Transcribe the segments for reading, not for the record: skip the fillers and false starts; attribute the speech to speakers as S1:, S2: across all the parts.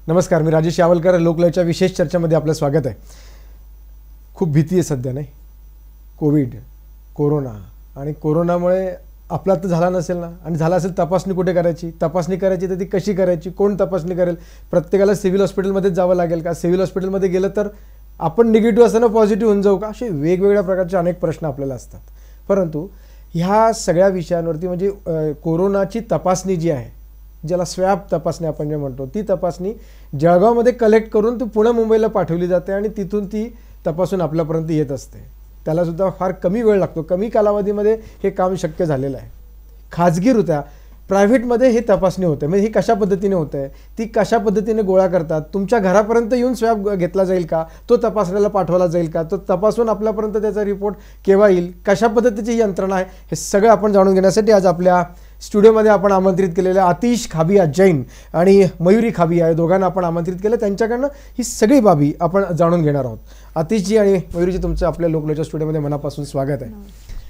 S1: नमस्कार, मी राजेश यावलकर. लोकलयच्या विशेष चर्चेमध्ये आपलं स्वागत आहे. खूप भीती आहे सध्या, नाही? कोविड, कोरोना आणि कोरोनामुळे आपला तर झाला नसेल ना, आणि झाला असेल तपासणी कुठे करायची, तपासणी करायची तर ती कशी करायची, कोण तपासणी करेल, प्रत्येकाला सिव्हिल हॉस्पिटलमध्येच जावं लागेल का, सिव्हिल हॉस्पिटलमध्ये गेलं तर आपण निगेटिव्ह असताना पॉझिटिव्ह होऊन जाऊ का, असे वेगवेगळ्या प्रकारचे अनेक प्रश्न आपल्याला असतात. परंतु ह्या सगळ्या विषयांवरती म्हणजे कोरोनाची तपासणी जी आहे, ज्याला स्वॅब तपासणी आपण जे म्हणतो, ती तपासणी जळगावमध्ये कलेक्ट करून ती पुणे मुंबईला पाठवली जाते आणि तिथून ती तपासून आपल्यापर्यंत येत असते. त्यालासुद्धा फार कमी वेळ लागतो, कमी कालावधीमध्ये हे काम शक्य झालेलं आहे. खाजगीरित्या प्रायव्हेटमध्ये ही तपासणी होते. म्हणजे ही कशा पद्धतीने होते, ती कशा पद्धतीने गोळा करतात, तुमच्या घरापर्यंत येऊन स्वॅब घेतला जाईल का, तो तपासण्याला पाठवला जाईल का, तो तपासून आपल्यापर्यंत त्याचा रिपोर्ट केव्हा येईल, कशा पद्धतीची ही यंत्रणा आहे, हे सगळं आपण जाणून घेण्यासाठी आज आपल्या स्टुडिओमध्ये आपण आमंत्रित केलेले आतिश खाबिया जैन आणि मयुरी खाबिया या दोघांना आपण आमंत्रित केलं. त्यांच्याकडनं ही सगळी बाबी आपण जाणून घेणार आहोत. आतिशजी आणि मयुरीजी, तुमचं आपल्या लोकलयच्या स्टुडिओमध्ये मनापासून स्वागत आहे.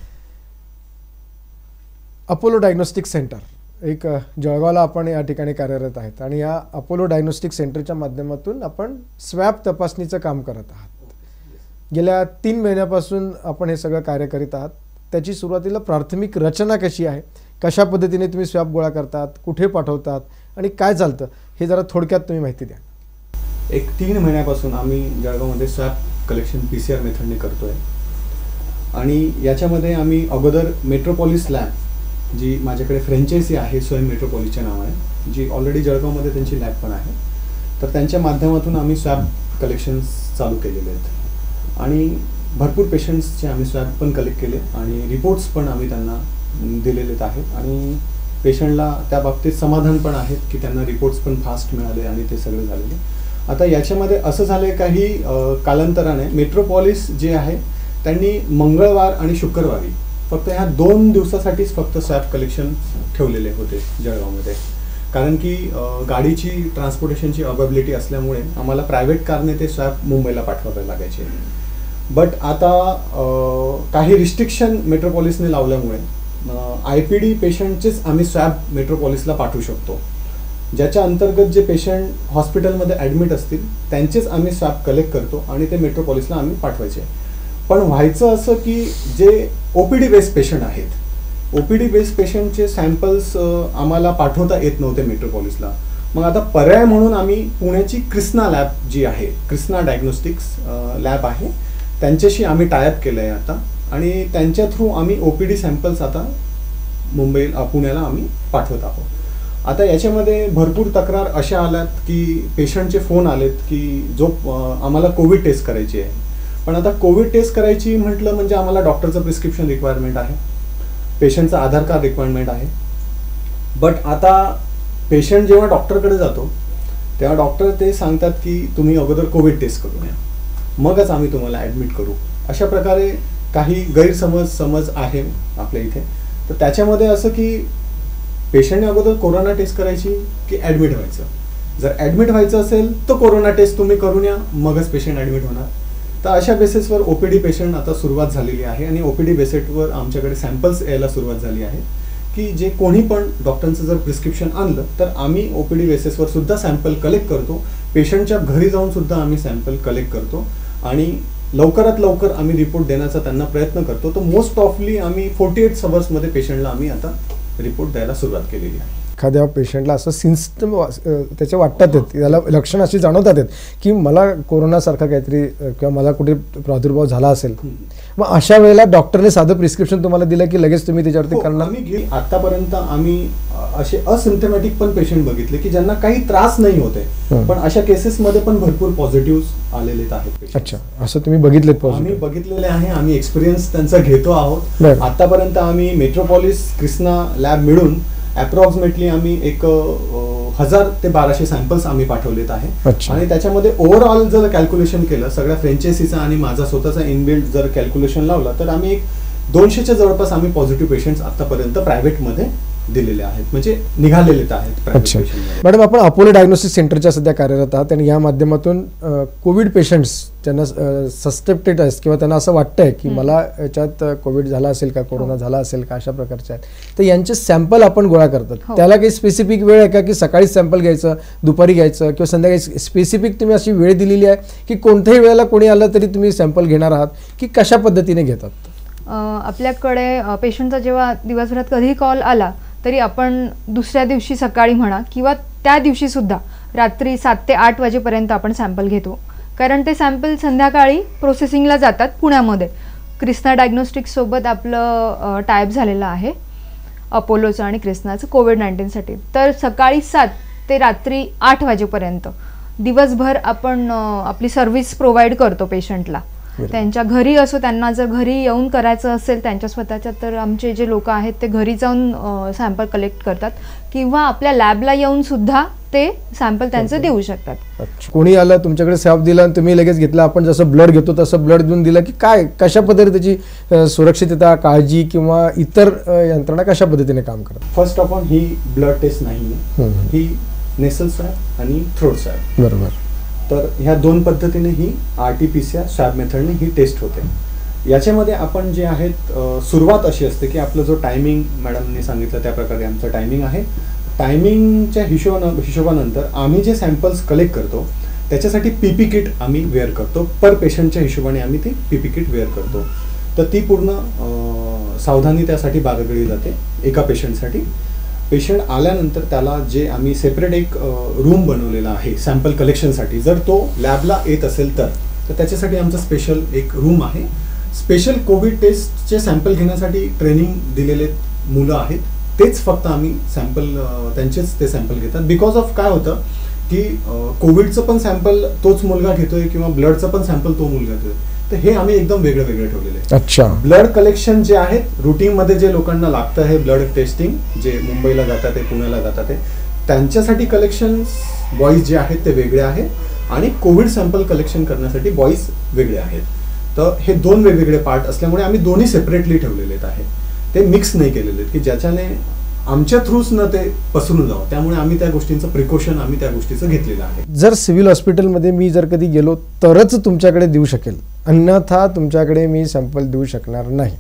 S1: अपोलो डायग्नोस्टिक सेंटर एक जळगावला आपण या ठिकाणी कार्यरत आहेत आणि या अपोलो डायग्नोस्टिक सेंटरच्या माध्यमातून आपण स्वॅब तपासणीचं काम करत आहात. गेल्या 3 महिन्यापासून आपण हे सगळं कार्य करीत आहात. त्याची सुरुवातीला प्राथमिक रचना कशी आहे, कशा पद्धतीने तुम्ही स्वॅब गोळा करतात, कुठे पाठवतात आणि काय चालतं, हे जरा थोडक्यात तुम्ही माहिती द्या.
S2: एक 3 महिन्यापासून आम्ही जळगावमध्ये स्वॅब कलेक्शन PCR मेथडने करतोय आणि याच्यामध्ये आम्ही अगोदर मेट्रोपॉलिस लॅब, जी माझ्याकडे फ्रँचायझी आहे स्वयं मेट्रोपॉलिसच्या नावाने, जी ऑलरेडी जळगावमध्ये त्यांची लॅब पण आहे, तर त्यांच्या माध्यमातून आम्ही स्वॅब कलेक्शन्स चालू केलेले आहेत आणि भरपूर पेशंट्सचे आम्ही स्वॅब पण कलेक्ट केले आणि रिपोर्ट्स पण आम्ही त्यांना दिलेले आहेत आणि पेशंटला त्या बाबतीत समाधान पण आहेत की त्यांना रिपोर्ट्स पण फास्ट मिळाले आणि ते सगळे झालेले. आता याच्यामध्ये असं झालं काही कालांतराने मेट्रोपॉलिस जे आहे त्यांनी मंगळवार आणि शुक्रवारी फक्त ह्या 2 दिवसासाठीच फक्त स्वॅब कलेक्शन ठेवलेले होते जळगावमध्ये, कारण की गाडीची ट्रान्सपोर्टेशनची अवेलेबिलिटी असल्यामुळे आम्हाला प्रायव्हेट कारने ते स्वॅब मुंबईला पाठवावे लागायचे. बट आता काही रिस्ट्रिक्शन मेट्रोपॉलिसने लावल्यामुळे IPD पेशंटचेच आम्ही स्वॅब मेट्रोपॉलिसला पाठवू शकतो. ज्याच्या अंतर्गत जे पेशंट हॉस्पिटलमध्ये ॲडमिट असतील त्यांचेच आम्ही स्वॅब कलेक्ट करतो आणि ते मेट्रोपॉलिसला आम्ही पाठवायचे. पण व्हायचं असं की जे OPD बेस्ड पेशंट आहेत, OPD बेस्ड पेशंटचे सॅम्पल्स आम्हाला पाठवता येत नव्हते मेट्रोपॉलिसला. मग आता पर्याय म्हणून आम्ही पुण्याची कृष्णा लॅब जी आहे, कृष्णा डायग्नोस्टिक्स लॅब आहे, त्यांच्याशी आम्ही टायअप केलं आहे आता आणि त्यांच्या थ्रू आम्ही OPD सॅम्पल्स आता पुण्याला आम्ही पाठवत आहोत. आता याच्यामध्ये भरपूर तक्रार अशा आल्यात की पेशंटचे फोन आलेत की आम्हाला कोविड टेस्ट करायची आहे. पण आता कोविड टेस्ट करायची म्हटलं म्हणजे आम्हाला डॉक्टरचं प्रिस्क्रिप्शन रिक्वायरमेंट आहे, पेशंटचं आधार कार्ड रिक्वायरमेंट आहे. बट आता पेशंट जेव्हा डॉक्टरकडे जातो तेव्हा डॉक्टर ते सांगतात की तुम्ही अगोदर कोविड टेस्ट करून या, मगच आम्ही तुम्हाला ॲडमिट करू. अशा प्रकारे काही गैरसमज आहे आपल्या इथे. तर त्याच्यामध्ये असं की पेशंटने अगोदर कोरोना टेस्ट करायची की ॲडमिट व्हायचं. जर ॲडमिट व्हायचं असेल तर कोरोना टेस्ट तुम्ही करून या, मगच पेशंट ॲडमिट होणार. तर अशा बेसिसवर OPD पेशंट आता सुरुवात झालेली आहे आणि OPD बेसिसवर आमच्याकडे सॅम्पल्स यायला सुरुवात झाली आहे की जे कोणी पण डॉक्टरांचं जर प्रिस्क्रिप्शन आणलं तर आम्ही OPD बेसिसवर सुद्धा सॅम्पल कलेक्ट करतो. पेशंटच्या घरी जाऊन सुद्धा आम्ही सॅम्पल कलेक्ट करतो आणि लवकरात लवकर आम्ही रिपोर्ट देण्याचा त्यांना प्रयत्न करतो. तर मोस्ट ऑफली आम्ही 48 आवर्समध्ये पेशंटला आम्ही आता रिपोर्ट द्यायला सुरुवात केलेली आहे.
S1: एखाद्या पेशंटला असं सिम्पटम त्याचे वाटतात आहेत, त्याला लक्षणं अशी जाणवतात आहेत की मला कोरोनासारखा काहीतरी किंवा मला कुठे प्रादुर्भाव झाला असेल, मग अशा वेळेला डॉक्टरने साधं प्रिस्क्रिप्शन तुम्हाला दिलं की लगेच तुम्ही त्याच्यावरती करणार?
S2: आतापर्यंत आम्ही असे असिम्प्टमॅटिक पण पेशंट बघितले की ज्यांना काही त्रास नाही होते, पण अशा केसेसमध्ये पण भरपूर पॉझिटिव्ह आलेले आहेत.
S1: अच्छा, असं तुम्ही बघितलेत?
S2: आम्ही बघितलेले आहे, आम्ही एक्सपिरियन्स त्यांचा घेतो आहोत. आतापर्यंत आम्ही मेट्रोपॉलिस कृष्णा लॅब मिळून अप्रॉक्सिमेटली आम्ही 1000 ते 1200 सॅम्पल्स आम्ही पाठवलेत आहे आणि त्याच्यामध्ये ओव्हरऑल जर कॅल्क्युलेशन केलं सगळ्या फ्रँचायझीचा आणि माझा स्वतःचा इनबिल्ड जर कॅल्क्युलेशन लावला तर आम्ही 200च्या जवळपास आम्ही पॉझिटिव्ह पेशंट्स आतापर्यंत प्रायव्हेटमध्ये दिलेले आहेत, म्हणजे निघालेले आहेत private
S1: अच्छा
S2: patient मध्ये.
S1: मॅडम, आपण अपोलो डायग्नोस्टिक सेंटरच्या सध्या कार्यरत आहात आणि या माध्यमातून कोविड पेशंट्स ज्यांना सस्पेक्टेड आहेत किंवा त्यांना असं वाटतंय की मला याच्यात कोविड झाला असेल का, कोरोना झाला असेल का, अशा प्रकारचे आहेत, तर यांचे सॅम्पल आपण गोळा करतात. त्याला काही स्पेसिफिक वेळ आहे का की सकाळी सॅम्पल घ्यायचं, दुपारी घ्यायचं किंवा संध्याकाळी स्पेसिफिक तुम्ही अशी वेळ दिलेली आहे की कोणत्याही वेळेला कोणी आलं तरी तुम्ही सॅम्पल घेणार आहात की कशा पद्धतीने घेतात?
S3: आपल्याकडे पेशंटचा जेव्हा दिवसभरात कधीही कॉल आला तरी आपण दुसऱ्या दिवशी सकाळी म्हणा किंवा त्या दिवशी सुद्धा रात्री 7 ते 8 वाजेपर्यंत आपण सॅम्पल घेतो, कारण ते सॅम्पल संध्याकाळी प्रोसेसिंगला जातात पुण्यामध्ये. क्रिस्ना डायग्नोस्टिक्ससोबत आपलं टायअप झालेलं आहे अपोलोचं आणि क्रिस्नाचं कोविड-19साठी. तर सकाळी 7 ते रात्री 8 वाजेपर्यंत दिवसभर आपण आपली सर्व्हिस प्रोव्हाइड करतो पेशंटला. त्यांच्या घरी असो, त्यांना जर घरी येऊन करायचं असेल त्यांच्या स्वतःच्या, तर आमचे जे लोक आहेत ते घरी जाऊन सॅम्पल कलेक्ट करतात किंवा आपल्या लॅबला येऊन सुद्धा ते सॅम्पल त्यांचं देऊ शकतात.
S1: कोणी आलं तुमच्याकडे स्वॅब दिला आणि तुम्ही लगेच घेतला, आपण जसं ब्लड घेतो तसं ब्लड देऊन दिलं की काय, कशा पद्धतीने त्याची सुरक्षितता, काळजी किंवा इतर यंत्रणा कशा पद्धतीने काम करतात?
S2: फर्स्ट ऑफ ऑल ही ब्लड टेस्ट नाही, ही नेसल स्वॅब आणि थ्रोट स्वॅब.
S1: बरोबर.
S2: तर ह्या दोन पद्धतीने ही RT-PCR स्वॅब मेथडने ही टेस्ट होते. याच्यामध्ये आपण जे आहेत सुरुवात अशी असते की आपलं जो टायमिंग मॅडमने सांगितलं त्या प्रकारे आमचं टायमिंग आहे. टायमिंगच्या हिशोबानंतर आम्ही जे सॅम्पल्स कलेक्ट करतो त्याच्यासाठी PP किट आम्ही वेअर करतो. पर पेशंटच्या हिशोबाने आम्ही ती PP किट वेअर करतो. तर ती पूर्ण सावधानी त्यासाठी बाळगली जाते एका पेशंटसाठी. पेशंट आल्यानंतर त्याला जे आम्ही सेपरेट एक रूम बनवलेला आहे सॅम्पल कलेक्शनसाठी, जर तो लॅबला येत असेल तर त्याच्यासाठी आमचं स्पेशल एक रूम आहे. स्पेशल कोविड टेस्टचे सॅम्पल घेण्यासाठी ट्रेनिंग दिलेले मुलं आहेत, तेच फक्त आम्ही सॅम्पल त्यांचेच ते सॅम्पल घेतात. बिकॉज ऑफ काय होतं की कोविडचं पण सॅम्पल तोच मुलगा घेतोय किंवा ब्लडचं पण सॅम्पल तो मुलगा घेतोय, तर हे आम्ही एकदम वेगळं ठेवलेलं आहे.
S1: अच्छा.
S2: ब्लड कलेक्शन जे आहेत रुटीनमध्ये जे लोकांना लागतं हे ब्लड टेस्टिंग, जे मुंबईला जातात ते पुण्याला जातात त्यांच्यासाठी कलेक्शन बॉईज जे आहेत ते वेगळे आहेत आणि कोविड सॅम्पल कलेक्शन करण्यासाठी बॉईज वेगळे आहेत. तर हे दोन वेगवेगळे पार्ट असल्यामुळे आम्ही दोन्ही सेपरेटली ठेवलेले आहेत, ते मिक्स नाही केलेले आहेत की ज्याच्याने आमच्या थ्रूच न ते पसरून जावं. त्यामुळे आम्ही त्या गोष्टींचं प्रिकॉशन आम्ही त्या गोष्टीचं घेतलेलं आहे.
S1: जर सिव्हिल हॉस्पिटलमध्ये मी जर कधी गेलो तरच तुमच्याकडे देऊ शकेल, अन्यथा तुमच्याकडे मी सॅम्पल देऊ शकणार नाही?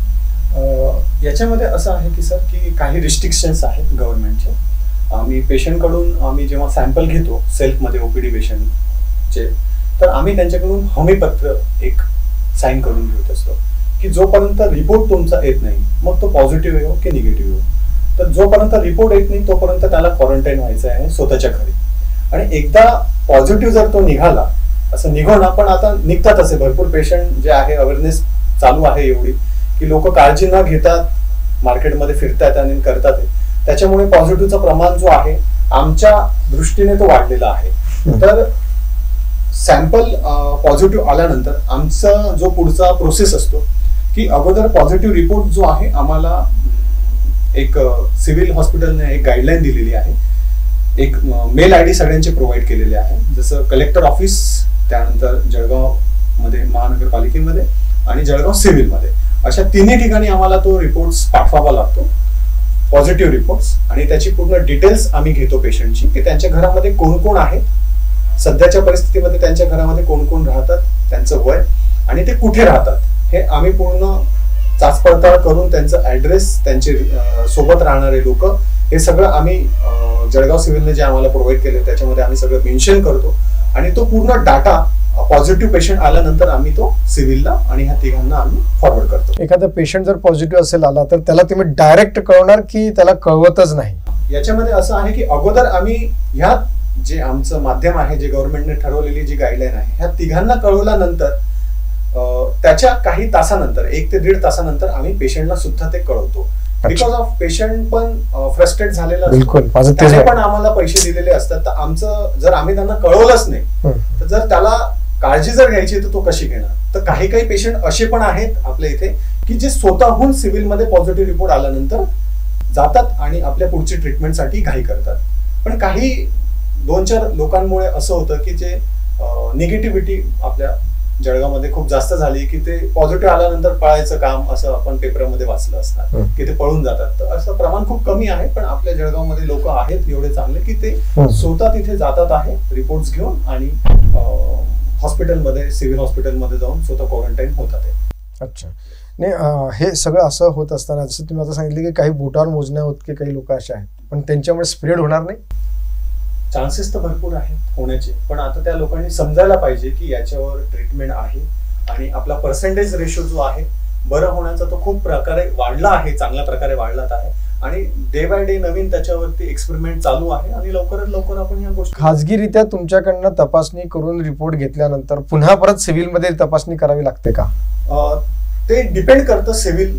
S2: याच्यामध्ये असं आहे की सर की काही रिस्ट्रिक्शन्स आहेत गव्हर्नमेंटचे. आम्ही पेशंटकडून आम्ही जेव्हा सॅम्पल घेतो सेल्फमध्ये OPD पेशंटचे, तर आम्ही त्यांच्याकडून हमीपत्र एक साईन करून घेत असतो की जोपर्यंत रिपोर्ट तुमचा येत नाही, मग तो पॉझिटिव्ह येऊ की निगेटिव्ह येऊ, तर जोपर्यंत रिपोर्ट येत नाही तोपर्यंत त्याला क्वारंटाईन व्हायचं आहे स्वतःच्या घरी. आणि एकदा पॉझिटिव्ह जर तो निघाला, असं निघून पण आता निघतात असे भरपूर पेशंट जे आहे, अवेअरनेस चालू आहे एवढी की लोक काळजी न घेतात मार्केटमध्ये फिरतात आणि करतात. त्याच्यामुळे पॉझिटिव्हचं प्रमाण जो आहे आमच्या दृष्टीने तो वाढलेला आहे. तर सॅम्पल पॉझिटिव्ह आल्यानंतर आमचा जो पुढचा प्रोसेस असतो की अगोदर पॉझिटिव्ह रिपोर्ट जो आहे आम्हाला एक सिव्हिल हॉस्पिटलने एक गाईडलाईन दिलेली आहे, एक मेल ID सगळ्यांचे प्रोव्हाइड केलेले आहे, जसं कलेक्टर ऑफिस, त्यानंतर जळगाव मध्ये महानगरपालिकेमध्ये आणि जळगाव सिव्हिलमध्ये, अशा तिन्ही ठिकाणी आम्हाला तो रिपोर्ट्स पाठवावा लागतो, पॉझिटिव्ह रिपोर्ट्स. आणि त्याची पूर्ण डिटेल्स आम्ही घेतो पेशंटची की त्यांच्या घरामध्ये कोण कोण आहे, सध्याच्या परिस्थितीमध्ये त्यांच्या घरामध्ये कोण कोण राहतात, त्यांचं वय आणि ते कुठे राहतात हे आम्ही पूर्ण चाच पडताळ करून त्यांचं ऍड्रेस, त्यांचे सोबत राहणारे लोक, हे सगळं आम्ही जळगाव सिव्हिलने जे आम्हाला प्रोव्हाइड केले त्याच्यामध्ये आम्ही सगळं मेन्शन करतो. आणि तो पूर्ण डाटा पॉझिटिव्ह पेशंट आल्यानंतर आम्ही तो सिव्हिलला आणि ह्या तिघांना आम्ही फॉरवर्ड करतो.
S1: एखादा पेशंट जर पॉझिटिव्ह असेल आला तर त्याला तुम्ही डायरेक्ट कळवणार की त्याला कळवतच नाही?
S2: याच्यामध्ये असं आहे की अगोदर आम्ही ह्या जे आमचं माध्यम आहे, जे गव्हर्नमेंटने ठरवलेली जी गाईडलाईन आहे, ह्या तिघांना कळवल्यानंतर त्याच्या काही तासानंतर 1 ते 1.5 तासानंतर आम्ही पेशंटला सुद्धा ते कळवतो. बिकॉज ऑफ पेशंट पण फ्रस्ट्रेट झालेला असतो, त्याने पण आम्हाला पैसे दिलेले असतात. तर आमचं जर आम्ही त्यांना कळवलंच नाही तर जर त्याला काळजी जर घ्यायची तर तो कशी घेणार? तर काही पेशंट असे पण आहेत आपल्या इथे की जे स्वतःहून सिव्हिलमध्ये पॉझिटिव्ह रिपोर्ट आल्यानंतर जातात आणि आपल्या पुढची ट्रीटमेंटसाठी घाई करतात. पण काही 2-4 लोकांमुळे असं होतं की जे निगेटिव्हिटी आपल्या जळगावमध्ये खूप जास्त झाली की ते पॉझिटिव्ह आल्यानंतर पळायचं काम, असं आपण पेपरमध्ये वाचलं असणार की ते पळून जातात. तर असं प्रमाण खूप कमी आहे, पण आपल्या जळगावमध्ये लोक आहेत एवढे चांगले की ते स्वतः तिथे जातात आहे रिपोर्ट्स घेऊन आणि हॉस्पिटलमध्ये, सिव्हिल हॉस्पिटलमध्ये जाऊन स्वतः क्वारंटाईन होतात.
S1: अच्छा. नाही, हे सगळं असं होत असताना जसं तुम्ही आता सांगितले की काही बोटावर मोजण्या होत की काही लोक असे आहेत, पण त्यांच्यामुळे स्प्रेड होणार नाही.
S2: चान्सेस तर भरपूर आहेत होण्याचे, पण आता त्या लोकांनी समजायला पाहिजे की याच्यावर ट्रीटमेंट आहे आणि आपला पर्सेंटेज रेशो जो आहे बरं होण्याचा तो खूप प्रकारे वाढला आहे, चांगल्या प्रकारे वाढलाच आहे आणि डे बाय डे नवीन त्याच्यावरती एक्सपेरिमेंट चालू आहे आणि लवकरात लवकर आपण या गोष्टी
S1: खाजगीरित्या तुमच्याकडनं तपासणी करून रिपोर्ट घेतल्यानंतर पुन्हा परत सिव्हिलमध्ये तपासणी करावी लागते का?
S2: ते डिपेंड करतं सिव्हिल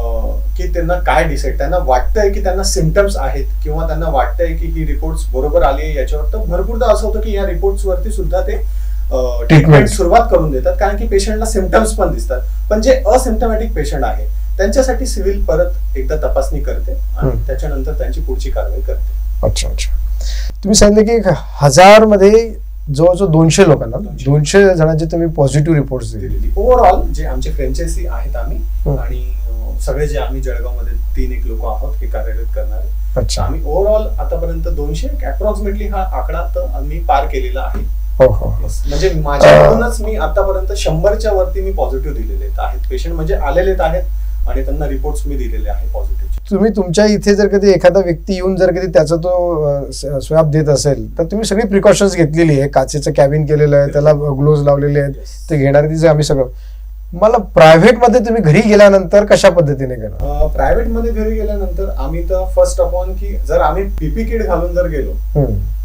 S2: की त्यांना काय डिसाईड, त्यांना वाटतंय की त्यांना सिम्पटम्स आहेत किंवा त्यांना वाटतंय की ही रिपोर्ट्स बरोबर आली आहे याच्यावर. तर भरपूरदा असं होतं की या रिपोर्ट्स वरती सुद्धा ते ट्रीटमेंट सुरुवात करून देतात, कारण की पेशंटला सिम्पटम्स पण दिसतात. पण जे असिम्पटमॅटिक पेशंट आहे त्यांच्यासाठी सिव्हिल परत एकदा तपासणी करते आणि त्याच्यानंतर त्यांची पुढची कारवाई करते.
S1: अच्छा अच्छा. तुम्ही सांगितलं की 1000 मध्ये जवळजवळ 200 लोकांना, 200 जणांचे तुम्ही पॉझिटिव्ह रिपोर्ट्स दिले.
S2: ओव्हरऑल जे आमचे फ्रँचायझी आहेत आम्ही आणि सगळे जे आम्ही जळगावमध्ये 3-1 लोक आहोत हे कार्यरत करणारे.
S1: अच्छा.
S2: आम्ही ओव्हरऑल आतापर्यंत 200 अप्रॉक्सिमेटली हा आकडा तर आम्ही पार केलेला आहे.
S1: हो हो.
S2: म्हणजे माझ्याकडूनच मी आतापर्यंत 100च्या वरती मी पॉझिटिव्ह दिलेले आहेत पेशंट, म्हणजे आलेलेच आहेत आणि त्यांना रिपोर्ट्स मी दिलेले आहे पॉझिटिव्ह.
S1: तुम्ही तुमच्या इथे जर कधी एखादा व्यक्ती येऊन जर कधी त्याचा तो स्वॅब देत असेल तर तुम्ही सगळी प्रिकॉशन्स घेतलेली आहे, काचेचं कॅबिन केलेलं आहे, त्याला ग्लोव्ज लावलेले आहेत, ते घेणारे तिचे आम्ही सगळं. मला प्रायव्हेट मध्ये तुम्ही घरी गेल्यानंतर कशा पद्धतीने करणार?
S2: प्रायव्हेट मध्ये घरी गेल्यानंतर आम्ही तर फर्स्ट अपॉन की जर आम्ही पीपी किट घालून जर गेलो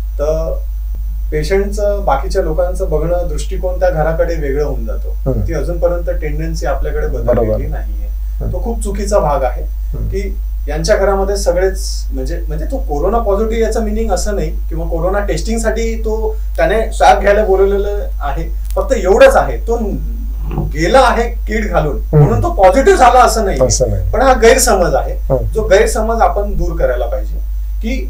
S2: तर पेशंटचं बाकीच्या लोकांचं बघणं दृष्टिकोन त्या घराकडे वेगळं होऊन जातो. ती अजूनपर्यंत टेंडन्सी आपल्याकडे बदललेली नाहीये. तो खूप चुकीचा भाग आहे की यांच्या घरामध्ये सगळेच म्हणजे तो कोरोना पॉझिटिव्ह याचा मिनिंग असं नाही किंवा कोरोना टेस्टिंग साठी तो त्याने स्वॅब घ्यायला बोलवलेलं आहे, फक्त एवढंच आहे. तो गेला आहे किट घालून म्हणून तो पॉझिटिव्ह झाला असं नाही, पण हा गैरसमज आहे. जो गैरसमज आपण दूर करायला पाहिजे की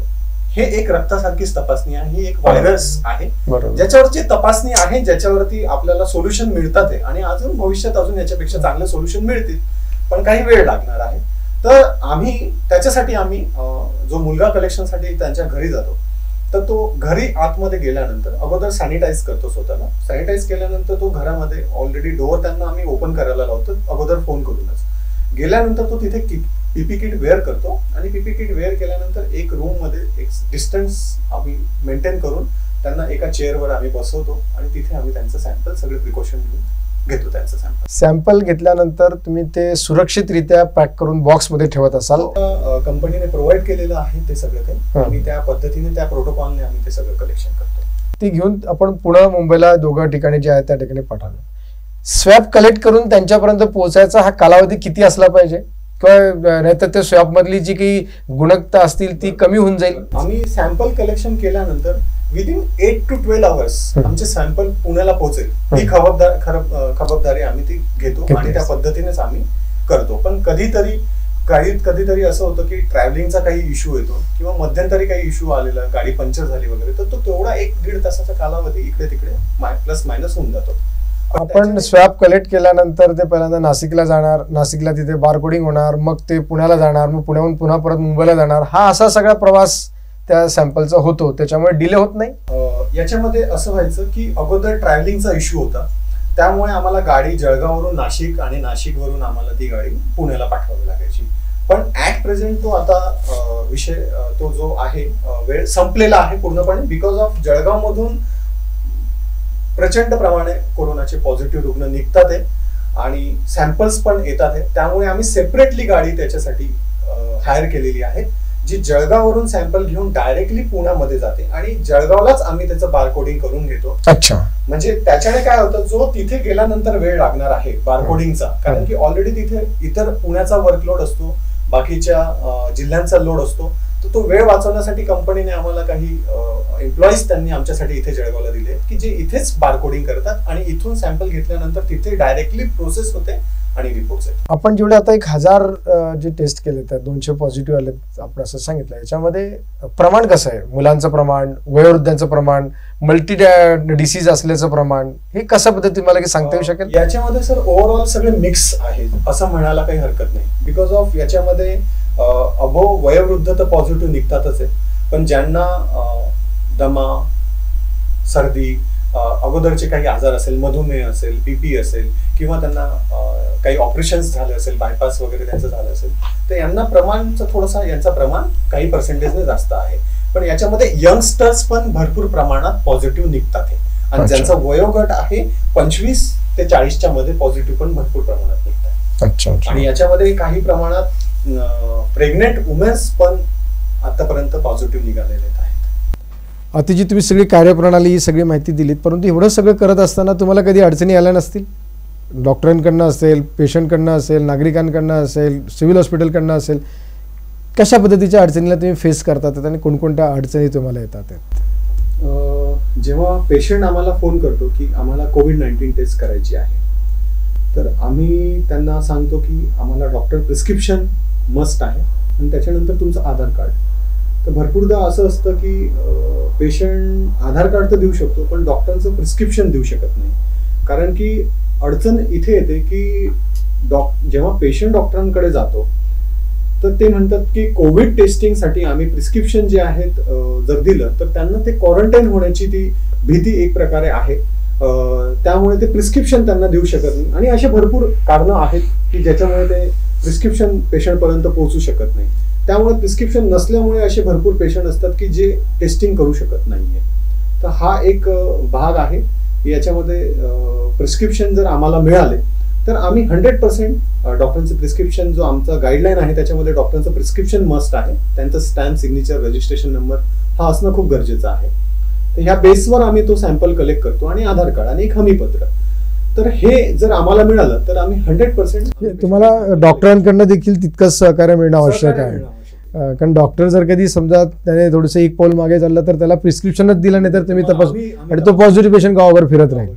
S2: हे एक रक्तासारखीच तपासणी आहे, ही एक व्हायरस आहे ज्याच्यावरची तपासणी आहे, ज्याच्यावरती आपल्याला सोल्युशन मिळतात आहे आणि अजून भविष्यात अजून याच्यापेक्षा चांगले सोल्युशन मिळतील, पण काही वेळ लागणार आहे. तर त्याच्यासाठी आम्ही जो मुलगा कलेक्शनसाठी त्यांच्या घरी जातो तर तो घरी आतमध्ये गेल्यानंतर अगोदर सॅनिटाईज करतो स्वतःला. सॅनिटाईज केल्यानंतर तो घरामध्ये ऑलरेडी डोअर त्यांना आम्ही ओपन करायला लावतो अगोदर फोन करूनच. गेल्यानंतर तो तिथे पीपी किट वेअर करतो आणि पीपी किट वेअर केल्यानंतर एक रूम मध्ये एक डिस्टन्स आम्ही मेंटेन करून त्यांना एका चेअरवर आम्ही बसवतो आणि तिथे आम्ही त्यांचं सॅम्पल सगळे प्रिकॉशन घेतो. त्यांचं
S1: सॅम्पल घेतल्यानंतर तुम्ही ते सुरक्षितरित्या पॅक करून बॉक्स मध्ये ठेवत असाल.
S2: कंपनीने प्रोव्हाइड केलेलं आहे ते सगळं काही आणि त्या पद्धतीने त्या प्रोटोकॉलने आम्ही ते सगळं कलेक्शन करतो.
S1: ती घेऊन आपण पुणे मुंबईला दोघं ठिकाणी जे आहेत त्या ठिकाणी पाठवलं. स्वॅब कलेक्ट करून त्यांच्यापर्यंत पोहोचायचा हा कालावधी किती असला पाहिजे, किंवा नाहीतर त्या स्वॅब मधली जी काही गुणवत्ता असतील ती कमी होऊन जाईल?
S2: आम्ही सॅम्पल कलेक्शन केल्यानंतर विदिन 8 to 12 hours आमचे सॅम्पल पुण्याला पोहोचेल ही खबरदारी आम्ही ती घेतो आणि त्या पद्धतीनेच आम्ही करतो. पण कधीतरी असं होतं की ट्रॅव्हलिंगचा काही इश्यू येतो किंवा मध्यंतरी काही इश्यू आलेला, गाडी पंक्चर झाली वगैरे, तर तो तेवढा 1-1.5 तासाचा कालावधी इकडे तिकडे प्लस मायनस होऊन जातो.
S1: आपण स्वॅब कलेक्ट केल्यानंतर ते पहिल्यांदा नाशिकला जाणार, नाशिकला तिथे बारकोडिंग होणार, मग ते पुण्याला जाणार, मग पुण्याहून पुन्हा परत मुंबईला जाणार, हा असा सगळा प्रवास त्या सॅम्पलचा होतो. त्याच्यामुळे डिले होत नाही.
S2: याच्यामध्ये असं व्हायचं की अगोदर ट्रॅव्हलिंगचा इश्यू होता, त्यामुळे आम्हाला गाडी जळगाववरून नाशिक आणि नाशिकवरून आम्हाला ती गाडी पुण्याला पाठवावी लागायची. पण ऍट प्रेझेंट तो आता विषय तो जो आहे वेळ संपलेला आहे पूर्णपणे, बिकॉज ऑफ जळगावमधून प्रचंड प्रमाणे कोरोनाचे पॉझिटिव्ह रुग्ण निघतात आहे आणि सॅम्पल्स पण येतात आहे. त्यामुळे आम्ही सेपरेटली गाडी त्याच्यासाठी हायर केलेली आहे जी जळगाववरून सॅम्पल घेऊन डायरेक्टली पुण्यामध्ये जाते आणि जळगावलाच आम्ही त्याचं बारकोडिंग करून घेतो.
S1: अच्छा.
S2: म्हणजे त्याच्याने काय होतं, जो तिथे गेल्यानंतर वेळ लागणार आहे बारकोडिंगचा, कारण की ऑलरेडी तिथे इतर पुण्याचा वर्कलोड असतो, बाकीच्या जिल्ह्यांचा लोड असतो, तर तो वेळ वाचवण्यासाठी कंपनीने आम्हाला काही एम्प्लॉईज त्यांनी आमच्यासाठी इथे जळगावला दिले की जे इथेच बारकोडिंग करतात आणि इथून सॅम्पल घेतल्यानंतर तिथे डायरेक्टली प्रोसेस होते आणि रिपोर्ट्स आहेत.
S1: आपण जेवढे आता 1000 जे टेस्ट केले त्यात 200 पॉझिटिव्ह आले आपण असं सांगितलं, याच्यामध्ये प्रमाण कसं आहे? मुलांचं प्रमाण, वयोवृद्धांचं प्रमाण, मल्टी डिसीज असल्याचं प्रमाण, हे कशा पद्धतीने मला सांगता येऊ शकेल?
S2: याच्यामध्ये सर ओव्हरऑल सगळे मिक्स आहेत असं म्हणायला काही हरकत नाही. बिकॉज ऑफ याच्यामध्ये अबोव वयोवृद्ध तर पॉझिटिव्ह निघतातच आहे, पण ज्यांना दमा, सर्दी, अगोदरचे काही आजार असेल, मधुमेह असेल, बीपी असेल, किंवा त्यांना काही ऑपरेशन्स झाले असेल, बायपास वगैरे त्यांचं झालं असेल, तर यांना प्रमाणचं थोडंसं यांचं प्रमाण काही पर्सेंटेजने जास्त आहे. पण याच्यामध्ये यंगस्टर्स पण भरपूर प्रमाणात पॉझिटिव्ह निघतात आहे. आणि ज्यांचा वयोगट आहे 25 ते 40च्या मध्ये पॉझिटिव्ह पण भरपूर प्रमाणात निघतात. आणि याच्यामध्ये काही प्रमाणात प्रेग्नेंट वुमेन्स पण आतापर्यंत पॉझिटिव्ह निघालेले आहेत.
S1: अतिजी, तुम्ही सगळी कार्यप्रणाली ही सगळी माहिती दिलीत, परंतु एवढं सगळं करत असताना तुम्हाला कधी अडचणी आल्या नसतील? डॉक्टरांकडनं असेल, पेशंटकडनं असेल, नागरिकांकडनं असेल, सिव्हिल हॉस्पिटलकडनं असेल, कशा पद्धतीच्या अडचणीला तुम्ही फेस करतात आणि कोणकोणत्या अडचणी तुम्हाला येतात?
S2: जेव्हा पेशंट आम्हाला फोन करतो की आम्हाला COVID-19 टेस्ट करायची आहे, तर आम्ही त्यांना सांगतो की आम्हाला डॉक्टर प्रिस्क्रिप्शन मस्ट आहे आणि त्याच्यानंतर तुमचं आधार कार्ड. तर भरपूरदा असं असतं की पेशंट आधार कार्ड तर देऊ शकतो, पण डॉक्टरचं प्रिस्क्रिप्शन देऊ शकत नाही. कारण की अडचण इथे येते की जेव्हा पेशंट डॉक्टरांकडे जातो तर ते म्हणतात की कोविड टेस्टिंगसाठी आम्ही प्रिस्क्रिप्शन जे आहेत जर दिलं तर त्यांना ते क्वारंटाईन होण्याची ती भीती एक प्रकारे आहे. त्यामुळे ते प्रिस्क्रिप्शन त्यांना देऊ शकत नाही. आणि असे भरपूर कारणं आहेत की ज्याच्यामुळे ते प्रिस्क्रिप्शन पेशंटपर्यंत पोहोचू शकत नाही. त्यामुळे प्रिस्क्रिप्शन नसल्यामुळे असे भरपूर पेशंट असतात की जे टेस्टिंग करू शकत नाहीये. तर हा एक भाग आहे. याच्यामध्ये प्रिस्क्रिप्शन जर आम्हाला मिळाले तर आम्ही 100% डॉक्टरांचं प्रिस्क्रिप्शन, जो आमचा गाईडलाईन आहे त्याच्यामध्ये डॉक्टरांचं प्रिस्क्रिप्शन मस्ट आहे, त्यांचं स्टॅम्प, सिग्नेचर, रजिस्ट्रेशन नंबर हा असणं खूप गरजेचं आहे. तर ह्या बेसवर आम्ही तो सॅम्पल कलेक्ट करतो आणि आधार कार्ड आणि एक हमीपत्र. तर हे जर आम्हाला मिळालं तर आम्ही 100%
S1: तुम्हाला डॉक्टरांकडनं देखील तितकंच सहकार्य मिळणं आवश्यक आहे. कारण डॉक्टर जर कधी समजा त्याने थोडंसं एक पाऊल मागे चाललं तर त्याला प्रिस्क्रिप्शनच दिलं नाही तर तुम्ही तपास आणि तो पॉझिटिव्ह पेशंट गावावर फिरत राहील.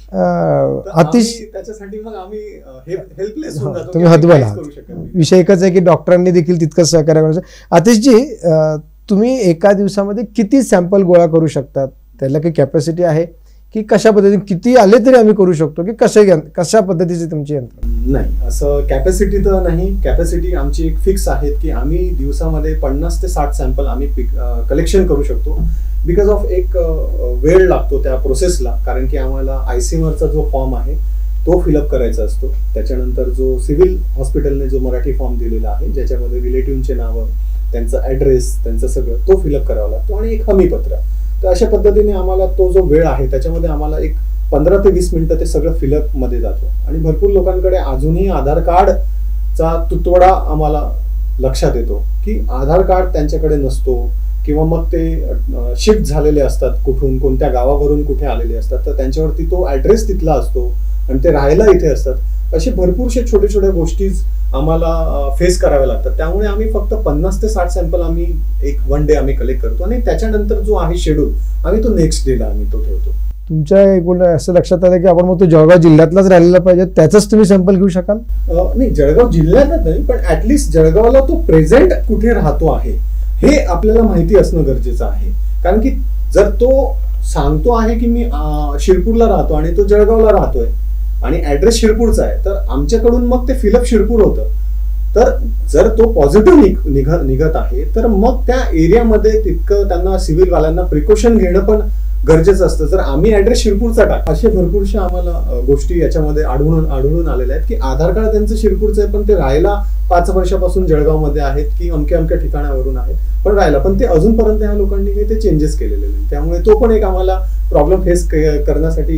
S2: त्याच्यासाठी मग आम्ही हेल्पलेस होऊन जातो.
S1: तुम्ही हतबल आहात. विषय एकच आहे की डॉक्टरांनी देखील तितकंच सहकार्य करायचं. आतिशजी, तुम्ही एका दिवसामध्ये किती सॅम्पल गोळा करू शकतात? त्याला काही कॅपॅसिटी आहे की कशा पद्धतीने किती आले तरी आम्ही करू शकतो की कशा पद्धतीची तुमची यंत्र?
S2: नाही, असं कॅपॅसिटी तर नाही. कॅपॅसिटी आमची एक फिक्स आहे की आम्ही दिवसामध्ये 50 ते 60 सॅम्पल आम्ही कलेक्शन करू शकतो. बिकॉज ऑफ एक वेळ लागतो त्या प्रोसेसला, कारण की आम्हाला आयसीएमआरचा जो फॉर्म आहे तो फिलअप करायचा असतो. त्याच्यानंतर जो सिव्हिल हॉस्पिटलने जो मराठी फॉर्म दिलेला आहे ज्याच्यामध्ये रिलेटिव्हचे नावं, त्यांचा ॲड्रेस, त्यांचं सगळं तो फिलअप करावा लागतो आणि एक हमीपत्र. तर अशा पद्धतीने आम्हाला तो जो वेळ आहे त्याच्यामध्ये आम्हाला एक 15 ते 20 मिनिटं ते सगळं फिलअप मध्ये जातो. आणि भरपूर लोकांकडे अजूनही आधार कार्डचा तुटवडा आम्हाला लक्षात येतो की आधार कार्ड त्यांच्याकडे नसतो किंवा मग ते शिफ्ट झालेले असतात, कुठून कोणत्या गावावरून कुठे आलेले असतात, तर त्यांच्यावरती तो ॲड्रेस तिथला असतो आणि ते राहायला इथे असतात. असे भरपूरशे छोट्या छोट्या गोष्टी आम्हाला फेस कराव्या लागतात. त्यामुळे आम्ही फक्त 50 ते 60 सॅम्पल आम्ही एक 1 डे आम्ही कलेक्ट करतो आणि त्याच्यानंतर जो आहे शेड्यूल आम्ही तो नेक्स्ट डेला आम्ही तो ठेवतो.
S1: तुमच्या एकूण असं लक्षात आलं की आपण मग तो जळगाव जिल्ह्यातलाच राहिलेला पाहिजे, त्याचंच तुम्ही सॅम्पल घेऊ शकाल?
S2: नाही, जळगाव जिल्ह्यातच नाही, पण ऍटलिस्ट जळगावला तो प्रेझेंट कुठे राहतो आहे हे आपल्याला माहिती असणं गरजेचं आहे. कारण की जर तो सांगतो आहे की मी शिरपूरला राहतो आणि तो जळगावला राहतोय आणि ऍड्रेस शिरपूरचा आहे, तर आमच्याकडून मग ते फिलअप शिरपूर होतं. तर जर तो पॉझिटिव्ह निघत आहे तर मग त्या एरियामध्ये तितकं त्यांना सिव्हिल वाल्यांना प्रिकॉशन घेणं पण गरजेचं असतं. जर आम्ही ऍड्रेस शिरपूरचा टाक, असे भरपूरशा आम्हाला गोष्टी याच्यामध्ये आढळून आलेल्या आहेत की आधार कार्ड त्यांचं शिरपूरचं आहे पण ते राहायला 5 वर्षापासून जळगावमध्ये आहेत की अमक्या ठिकाणावरून आहेत, पण राहायला पण ते अजूनपर्यंत ह्या लोकांनी काही ते चेंजेस केलेले नाही. त्यामुळे तो पण एक आम्हाला प्रॉब्लेम फेस करण्यासाठी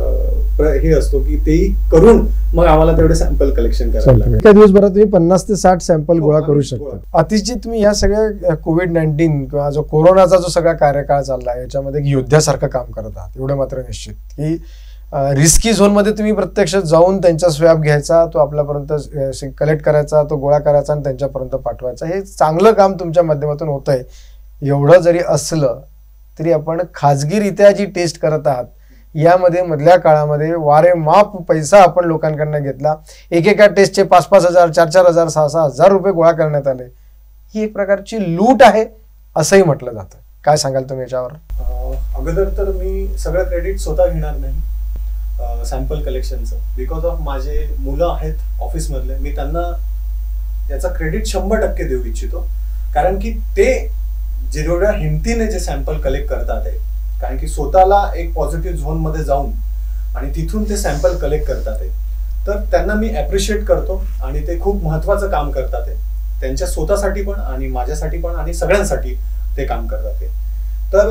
S2: हे असतो की तेही करून मग आम्हाला तेवढे सॅम्पल कलेक्शन करायला लागतं.
S1: एका दिवसभरात तुम्ही 50 ते 60 सॅम्पल गोळा करू शकता. आतिशजी, तुम्ही या सगळ्या COVID-19 किंवा जो कोरोनाचा जो सगळा कार्यकाळ चालला याच्यामध्ये एक योद्ध्यासारखं काम करत आहात, एवढं मात्र निश्चित की रिस्की झोनमध्ये तुम्ही प्रत्यक्ष जाऊन त्यांचा स्वॅब घ्यायचा, तो आपल्यापर्यंत कलेक्ट करायचा, तो गोळा करायचा आणि त्यांच्यापर्यंत पाठवायचा. हे चांगलं काम तुमच्या माध्यमातून होत आहे. एवढं जरी असलं तरी आपण खाजगीरित्या जी टेस्ट करत आहात यामध्ये मधल्या काळामध्ये वारेमाप पैसा आपण लोकांकडनं घेतला. एकेका टेस्टचे 5-5 हजार, 4-4 हजार, 6-6 हजार रुपये गोळा करण्यात आले. ही एक प्रकारची लूट आहे असंही म्हटलं जातं. काय सांगाल तुम्ही याच्यावर?
S2: अगोदर तर मी सगळं क्रेडिट स्वतः घेणार नाही सॅम्पल कलेक्शनचं. बिकॉज ऑफ माझे मुलं आहेत ऑफिसमधले, मी त्यांना याचा क्रेडिट 100% देऊ इच्छितो. कारण की ते जेवढ्या हिमतीने जे सॅम्पल कलेक्ट करतात आहे, कारण की स्वतःला एक पॉझिटिव्ह झोनमध्ये जाऊन आणि तिथून ते सॅम्पल कलेक्ट करतात आहे, तर त्यांना मी ॲप्रिशिएट करतो. आणि ते खूप महत्त्वाचं काम करतात आहे, त्यांच्या स्वतःसाठी पण आणि माझ्यासाठी पण आणि सगळ्यांसाठी ते काम करतात आहे. तर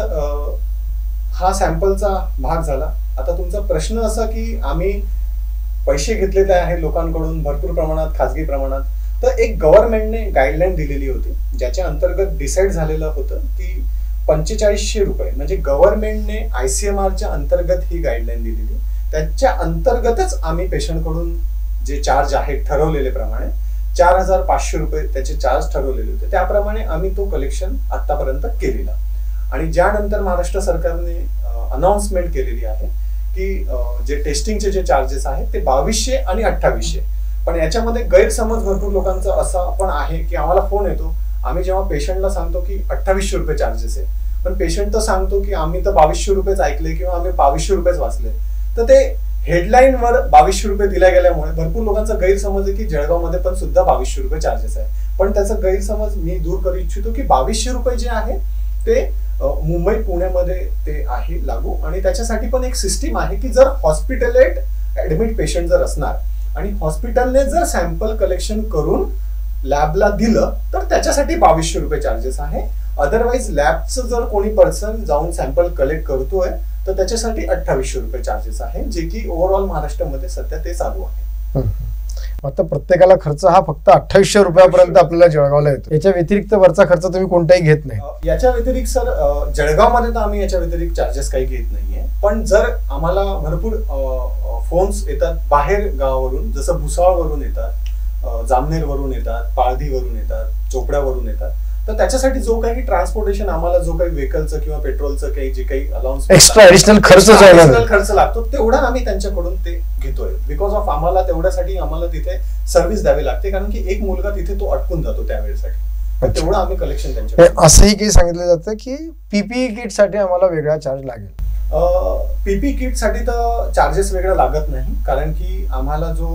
S2: हा सॅम्पलचा भाग झाला. आता तुमचा प्रश्न असा की आम्ही पैसे घेतलेले आहे लोकांकडून भरपूर प्रमाणात, खाजगी प्रमाणात. तर एक गव्हर्नमेंटने गाईडलाईन दिलेली होती, ज्याच्या अंतर्गत डिसाईड झालेलं होतं की 4500 रुपये, म्हणजे गव्हर्नमेंटने ICMRच्या अंतर्गत ही गाईडलाईन दिलेली. त्याच्या अंतर्गतच आम्ही पेशंटकडून जे चार्ज आहे ठरवलेले प्रमाणे 4500 रुपये त्याचे चार्ज ठरवलेले होते, त्याप्रमाणे आम्ही तो कलेक्शन आतापर्यंत केलेला. आणि ज्यानंतर महाराष्ट्र सरकारने अनाउन्समेंट केलेली आहे की जे टेस्टिंगचे जे चार्जेस आहेत ते 2200 आणि 2800. पण याच्यामध्ये गैरसमज भरपूर लोकांचा असा पण आहे की आम्हाला फोन येतो, आम्ही जेव्हा पेशंटला सांगतो की 2800 रुपये चार्जेस आहे, पण पेशंट तर सांगतो की आम्ही तर 2200 रुपयेच ऐकले किंवा आम्ही 2200 रुपयेच वाचले. तर ते हेडलाईनवर 2200 रुपये दिल्या गेल्यामुळे भरपूर लोकांचा गैरसमज आहे की जळगावमध्ये पण सुद्धा 2200 रुपये चार्जेस आहे. पण त्याचा गैरसमज मी दूर करू इच्छितो की 2200 रुपये जे आहे ते मुंबई पुण्यामध्ये ते आहे लागू. आणि त्याच्यासाठी पण एक सिस्टीम आहे की जर हॉस्पिटलेट ऍडमिट पेशंट जर असणार आणि हॉस्पिटलने जर सॅम्पल कलेक्शन करून लॅबला दिलं तर त्याच्यासाठी 2200 रुपये चार्जेस आहे. अदरवाईज लॅबचं जर कोणी पर्सन जाऊन सॅम्पल कलेक्ट करतोय तर त्याच्यासाठी 2800 रुपये चार्जेस आहे, जे की ओव्हरऑल महाराष्ट्रामध्ये सध्या ते चालू आहे.
S1: आता प्रत्येकाला खर्च हा फक्त 2800 रुपयापर्यंत आपल्याला जळगावला येतो. याच्या व्यतिरिक्त वरचा खर्च तुम्ही कोणताही घेत नाही?
S2: याच्या व्यतिरिक्त सर जळगावमध्ये तर आम्ही याच्या व्यतिरिक्त चार्जेस काही घेत नाहीये. पण जर आम्हाला भरपूर फोन्स येतात बाहेर गावावरून, जसं भुसावळवरून येतात, जामनेरवरून येतात, पाळधीवरून येतात, चोपड्यावरून येतात, तर त्याच्यासाठी जो काही ट्रान्सपोर्टेशन आम्हाला जो काही व्हेकलचं किंवा पेट्रोलचं काही जे काही अलाउन्स
S1: एक्स्ट्रा ऍडिशनल
S2: खर्च लागतो तेवढा आम्ही त्यांच्याकडून ते घेतोय. बिकॉज ऑफ आम्हाला तेवढ्यासाठी आम्हाला तिथे सर्व्हिस द्यावी लागते, कारण की एक मुलगा तिथे तो अटकून जातो त्यावेळेसाठी. तेवढं आम्ही कलेक्शन त्यांच्या.
S1: असंही काही सांगितलं जातं की PPE किट साठी आम्हाला वेगळा चार्ज लागेल?
S2: PPE किट साठी तर चार्जेस वेगळा लागत नाही, कारण की आम्हाला जो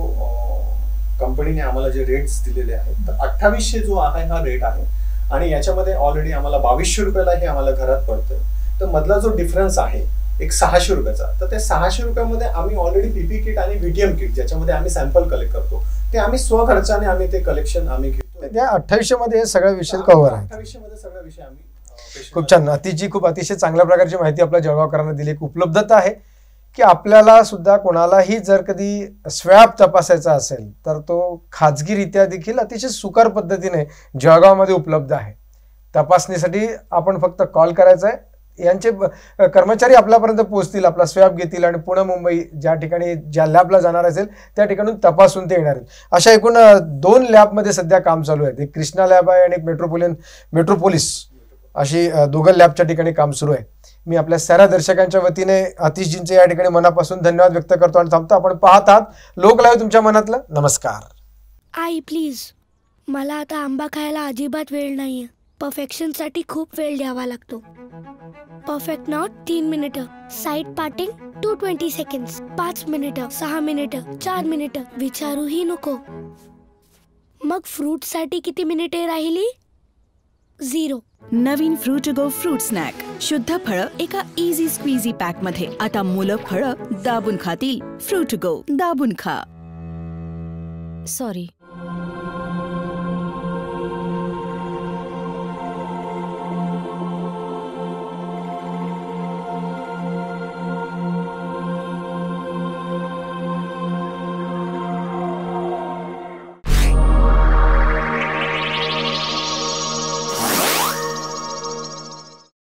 S2: कंपनीने आम्हाला जे रेट्स दिलेले आहेत तर 2800 जो आहे हा रेट आहे. आणि याच्यामध्ये ऑलरेडी आम्हाला 2200 रुपयाला हे आम्हाला घरात पडतं. तर मधला जो डिफरन्स आहे एक 600 रुपयाचा, तर त्या 600 रुपयामध्ये आम्ही ऑलरेडी PPE किट आणि VTM किट ज्याच्यामध्ये आम्ही सॅम्पल कलेक्ट करतो ते आम्ही स्वखर्चाने आम्ही ते कलेक्शन आम्ही घेतो.
S1: त्या 2800 मध्ये हे सगळे विषय कव्हर आहे.
S2: 2800 मध्ये सगळे विषय आम्ही.
S1: खूप छान. खूप अतिशय चांगल्या प्रकारची माहिती आपल्या जळगावकरांना दिली. एक उपलब्धता आहे की आपल्याला सुद्धा कोणालाही जर कधी स्वॅब तपासायचा असेल तर तो खाजगीरित्या देखील अतिशय सुकर पद्धतीने जळगावमध्ये उपलब्ध आहे. तपासणीसाठी आपण फक्त कॉल करायचा आहे, यांचे कर्मचारी आपल्यापर्यंत पोहोचतील, आपला स्वॅब घेतील आणि पुणे मुंबई ज्या ठिकाणी ज्या लॅबला जाणार असेल त्या ठिकाणून तपासून ते येणार आहेत. अशा एकूण 2 लॅबमध्ये सध्या काम चालू आहे. एक कृष्णा लॅब आहे आणि एक मेट्रोपोलिस अशी 2 लॅबच्या ठिकाणी काम सुरू आहे. मी आपल्या साऱ्या दर्शकांच्या वतीने आतिशजींचे या ठिकाणी मनापासून धन्यवाद व्यक्त करतो आणि थांबतो. आपण पाहत आहात लोकलाईव्ह तुमच्या मनातलं. नमस्कार.
S4: आई प्लीज, मला आता आंबा खायला अजिबात वेळ नाहीये. परफेक्शनसाठी खूप वेळ द्यावा लागतो. परफेक्ट नॉट 3 मिनिटं, साईड पार्टिंग 220 सेकंड्स, 5 मिनिटं, 6 मिनिटं, 4 मिनिटं, विचारूही नको. मग फ्रूटसाठी किती मिनिटे राहिली? 0.
S5: नवीन फ्रूट गो फ्रूट स्नॅक, शुद्ध फळं एका इझी स्क्वीझी पॅक मध्ये. आता मुलं फळं दाबून खातील. फ्रूट गो, दाबून खा.
S6: सॉरी,